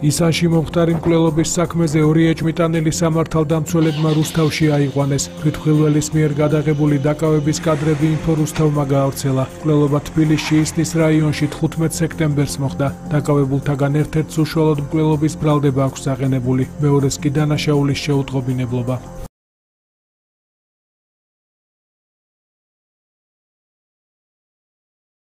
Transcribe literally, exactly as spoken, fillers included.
ისანში მომხდარი მკვლელობის საქმეზე ორი ეჭვმიტანილი სამართალდამცველებმა რუსთავში აიყვანეს. თვითმხილველის მიერ გადაღებული დაკავების კადრები ინფო რუსთავმა გაავრცელა. მკვლელობა თბილისში ისნის რაიონში თხუთმეტ სექტემბერს მოხდა. დაკავებულთაგან ერთ-ერთს უშუალოდ მკვლელობის ბრალდება აქვს აღენებული, მეორეს კი დანაშაულის შეუტყობინებლობა.